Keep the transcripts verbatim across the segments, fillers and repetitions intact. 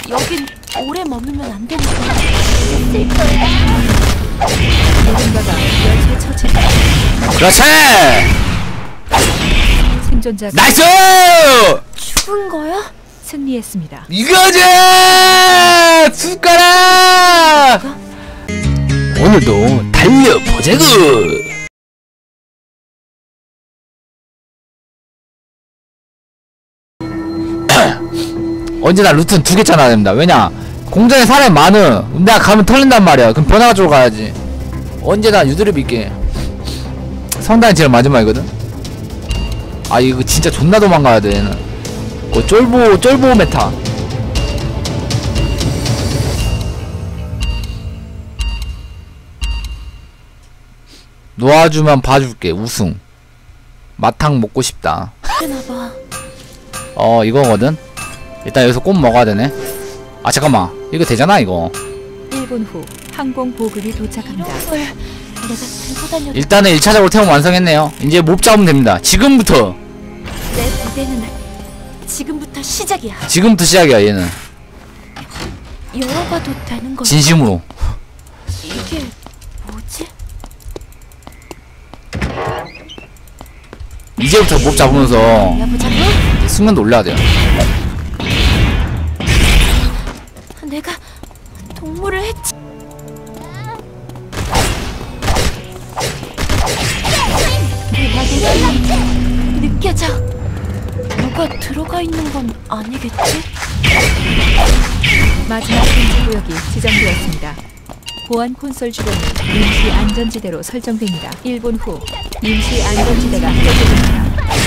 여긴 오래 머물면 안 되는 거야. 있을 거야. 누군가가 연쇄 처치했다. 그렇지! 생존자가 나이스! 죽은 거야? 승리했습니다. 이거지! 숟가락! 오늘도 달려보자구! 언제나 루트는 두 개 짜놔야 됩니다. 왜냐? 공장에 사람이 많음. 내가 가면 털린단 말이야. 그럼 변화가 쪽으로 가야지. 언제나 유도력 있게. 성당이 제일 마지막이거든? 아, 이거 진짜 존나 도망가야 돼, 얘는. 그 쫄보, 쫄보 메타. 놓아주면 봐줄게. 우승. 마탕 먹고 싶다. 되나봐. 어, 이거거든? 일단 여기서 꼭 먹어야 되네. 아, 잠깐만. 이거 되잖아, 이거. 일 분 후 항공 보급이 도착합니다. 걸 내가 들고 다녀도 일단은 일 차적으로 태움 완성했네요. 이제 몹 잡으면 됩니다. 지금부터. 내 부대는 지금부터 시작이야. 지금부터 시작이야, 얘는. 열어봐도 되는 거야. 진심으로. 이게 뭐지? 이제부터 몹 잡으면서 야보자고? 숙련도 올려야 돼요. 내가 동물을 했지. 대박이 느껴져. 누가 들어가 있는 건 아니겠지? 마지막 금지 구역이 지정되었습니다. 보안 콘솔 주변이 임시 안전지대로 설정됩니다. 일 분 후 임시 안전지대가 해제됩니다.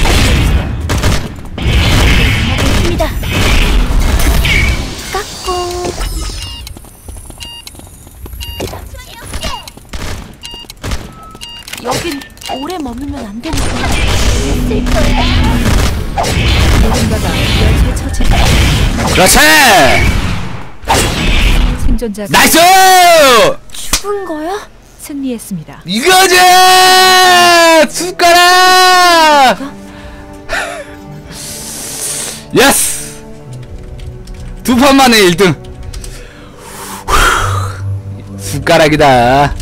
힘이다. 깎고. 여긴 오래 머물면 안 되는 거야. 있을 거야. 누군가가 연쇄 처치했다. 그렇지! 생존자가 나이스! 죽은 거야? 승리했습니다. 이거지! 숟가락! 예스! 두 판 만에 일 등. 숟가락이다.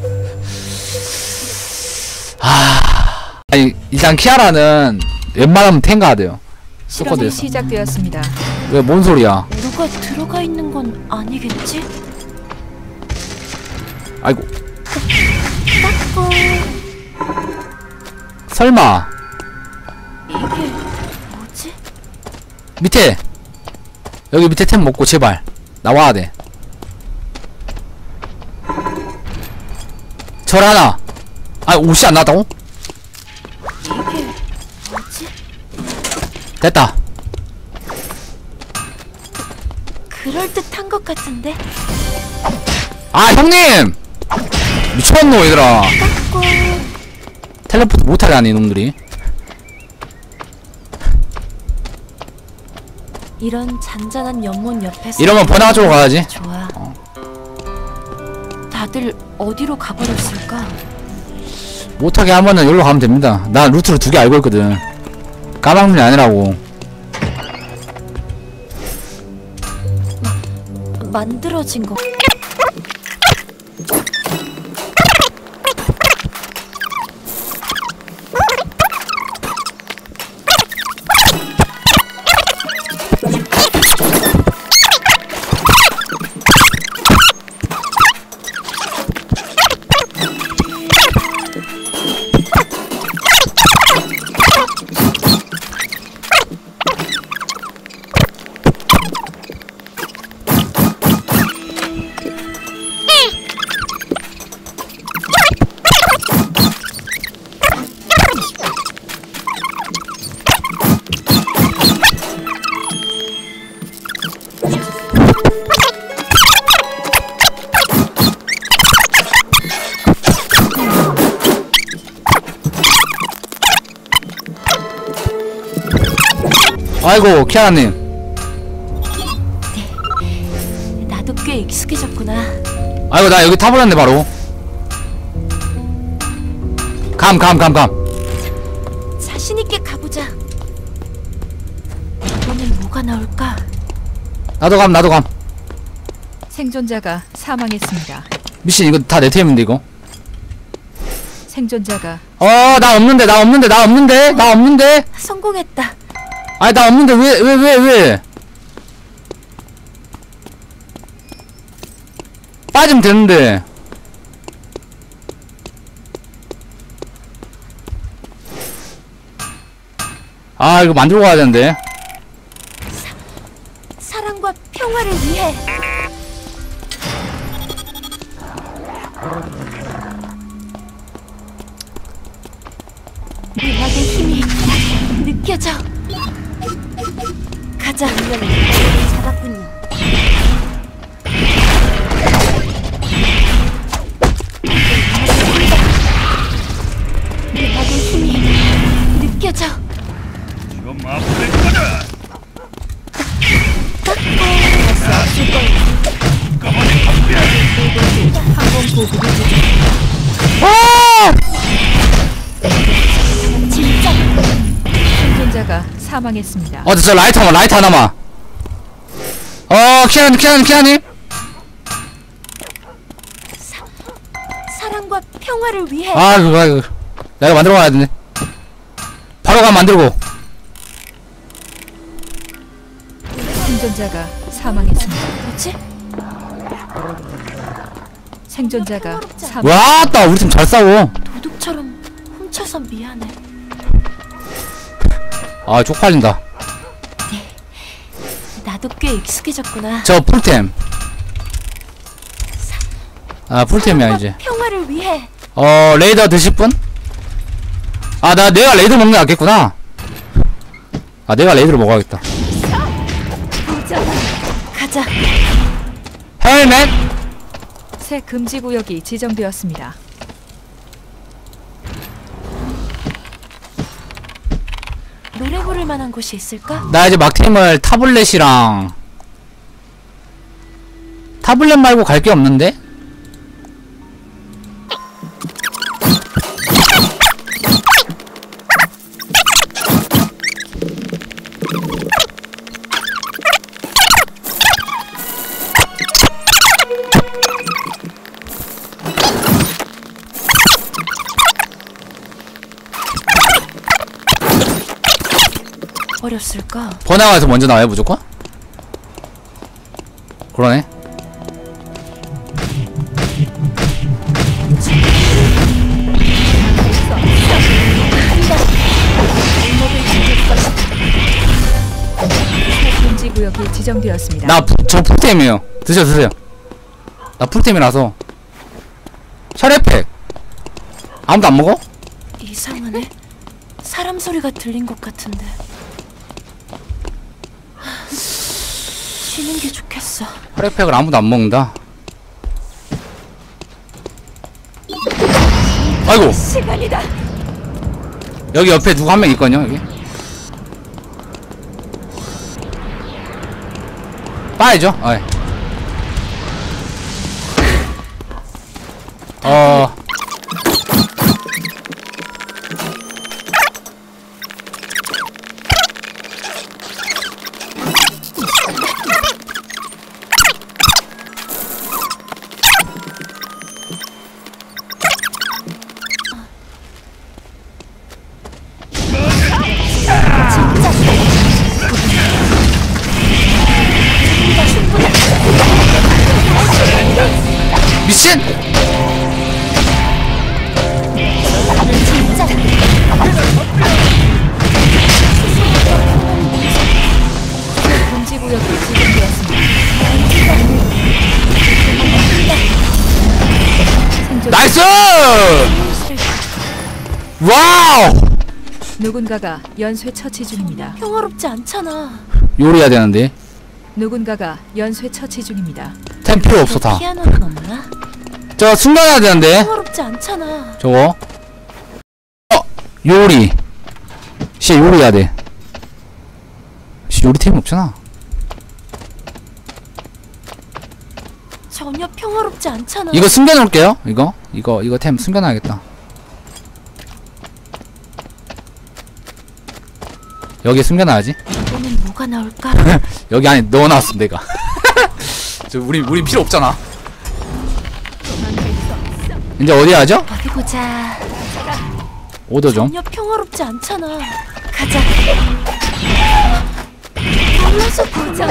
아, 아니 일단 키아라는 웬만하면 탱가야 돼요. 실험이 소커드에서. 시작되었습니다. 왜 뭔 소리야? 누가 들어가 있는 건 아니겠지? 아이고. 깎고. 설마 이게 뭐지? 밑에 여기 밑에 템 먹고 제발 나와야 돼. 절 하나. 아, 옷이 안 나왔다고? 이게 뭐지? 됐다. 그럴듯한 것 같은데? 아, 형님! 미쳤노, 얘들아. 깎고. 텔레포트 못하게 하네, 이놈들이. 이런 잔잔한 연못 옆에서 이러면 번화가 쪽으로 가야지. 좋아. 다들 어디로 가버렸을까? 못하게 하면은 여기로 가면 됩니다. 나 루트를 두 개 알고 있거든. 까막눈이 아니라고. 만들어진 거. 아이고, 키아라님. 나도 꽤 익숙해졌구나. 아이고, 나 여기 타버렸네, 바로. 감, 감, 감, 감. 자신있게 가보자. 이번엔 뭐가 나올까? 나도 감, 나도 감. 생존자가 사망했습니다. 미친 이거 다 내 템인데 이거. 생존자가 어 나 없는데 나 없는데 나 없는데 나 없는데. 성공했다. 아니 나 없는데 왜 왜 왜 왜? 빠지면 되는데. 아 이거 만들고 가야 되는데. 사랑과 평화를 위해. 음악의 힘이 느껴져. 가자. 잡았군요. 음악의 힘이 느껴져. 좀 아플 거다. 항공 보급이 아! 진짜. 생존자가 사망했습니다. 어, 저 라이터 하나, 라이터 하나만. 어, 키아님, 키아님, 키아님. 사랑과 평화를 위해. 아, 그거, 이거. 내가 만들어 가야 되네. 바로 가 만들고. 생존자가 사망했습니다. 뭐지? 생존자가 사망. 와, 따 우리 팀 잘 싸워. 도둑처럼 훔쳐서 미안해. 아, 쪽팔린다. 나도 꽤 익숙해졌구나. 저 풀템. 아, 풀템이야, 이제. 평화를 위해. 어, 레이더 드실 분? 아, 나 내가 레이더 먹는 게 낫겠구나. 아, 내가 레이더를 먹어야겠다. 가자. 헬멧! 새 금지 구역이 지정되었습니다. 노래 부를 만한 곳이 있을까? 나 이제 막템을 타블렛이랑 타블렛 말고 갈 게 없는데? 어렸을까? 번화가에서 먼저 나와요 무조건? 그러네. 새 금지 구역이 지정되었습니다. 나 저 풀템이에요. 드셔 드세요. 나 풀템이라서. 혈액팩 아무도 안 먹어? 이상하네. 사람 소리가 들린 것 같은데. 하, 쉬는 게 좋겠어. 혈액팩을 아무도 안 먹는다. 아이고 시간이다. 여기 옆에 누구 한 명 있거든요 여기. 빠이죠? 어이. 어. 미친! 진짜. 금지 구역이 지정되었습니다. 생존 나이스! 와우! 누군가가 연쇄 처치 중입니다. 평화롭지 않잖아. 요리해야 되는데 누군가가 연쇄 처치 중입니다. 템 필요 없어 다. 피아노는 없나? 저 순간해야 되는데 평화롭지 않잖아. 저거. 어! 요리. 씨 요리해야 돼. 씨 요리 템이 없잖아. 전혀 평화롭지 않잖아. 이거 숨겨놓을게요. 이거 이거 이거 템 숨겨놔야겠다. 여기에 숨겨놔야지. 이번엔 뭐가 나올까? 여기 안에 넣어놨음 내가. 저 우리 우리 필요 없잖아. 이제 어디 하죠? 어디 보자. 오더 좀. 전혀 평화롭지 않잖아. 가자. 불러서 보자.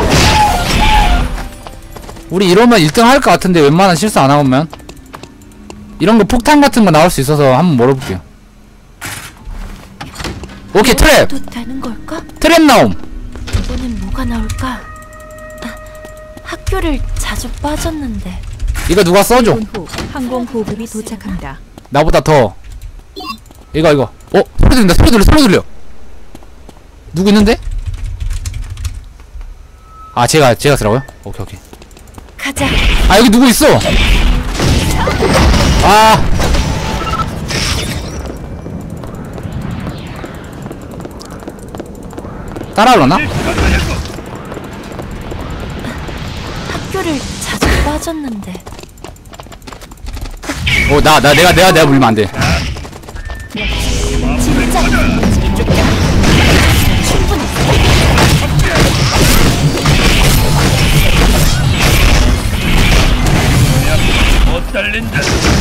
우리 이러면 일 등 할 것 같은데 웬만한 실수 안 하면. 이런 거 폭탄 같은 거 나올 수 있어서 한번 몰아볼게요. 오케이 트랩. 또 되는 걸까? 트랩 나옴. 이번엔 뭐가 나올까? 아, 학교를 자주 빠졌는데. 이거 누가 써줘. 일 분 후 항공 보급이 도착합니다. 나보다 더. 이거 이거. 어 소리 들린다. 소리 들려. 소리 들려. 누구 있는데? 아 제가 제가 쓰라고요? 오케이 오케이. 가자. 아 여기 누구 있어? 아 따라올라나? 학교를 자주 빠졌는데. 어 나 나 내가 내가 내가 물리면 안 돼. 진짜 충분히. 못 달린다.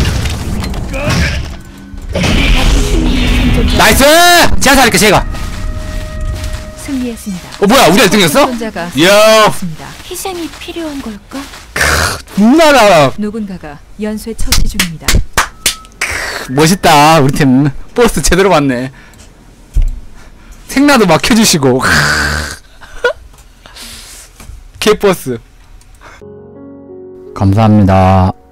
나이스! 제가 살릴게 제가. 승리했습니다. 어 뭐야 우리가 일 등이었어? 생존자가 이야 습니다. 희생이 필요한 걸까? 누나라 누군가가 연쇄 처치 중입니다. 멋있다 우리 팀 버스 제대로 왔네. 생나도 막 켜주시고 개버스 감사합니다.